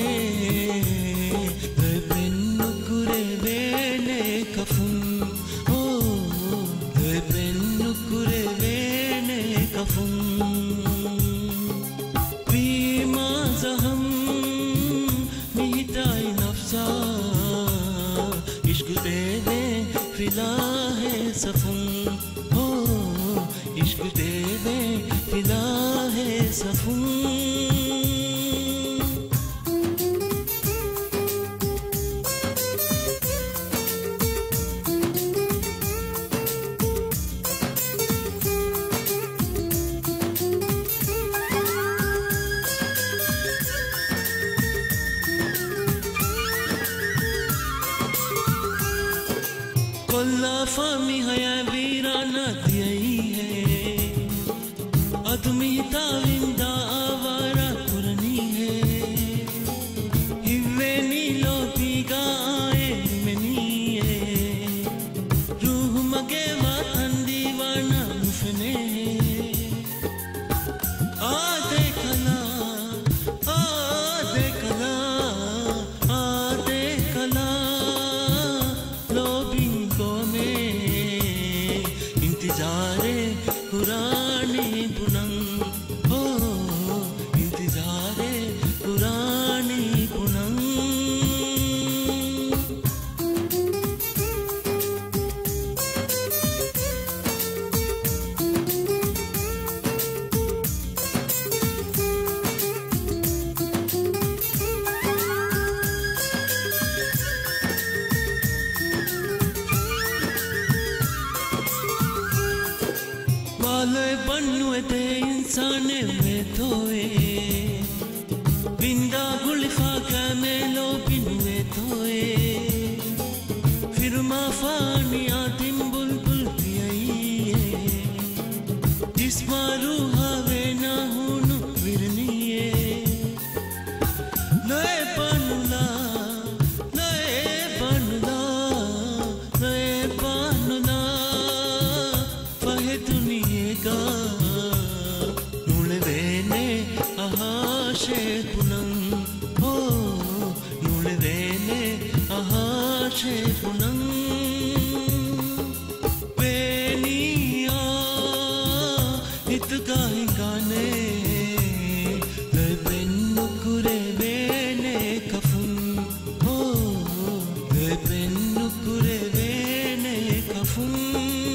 Benukure vene kafum benukure vene kafum bima zaham mitai nafsa ishq deve fila hai safum ishq deve fila hai safum कोल्ला फामी हया वीराना दियई है अदमी ताविंदा आवारा पुरनी है हिवे नीलो पीगाए money है रूह मगे वातन दीवाना मुफने आदे कला आदे कला आदे कला इंतजारे पुरानी पुनंग हो इंतजारे पुरानी पुनंग वाले बन्नुए ते इंसाने में थोए बिंदा गुलिफा का मेलो बिनुए थोए फिर माफानी आतिम बुलबुल पियाई जिस्मारू हावे ना हुनु फिरनिए नए बनुला नए बनुला नए बनुला फहे दुनिया नुळवेने आहाशे पुनंग हो नुळवेने आहाशे पुनंग पेनिया हितगाई गाने बेनुकुरे वेने कफुम हो बेनुकुरे वेने कफुम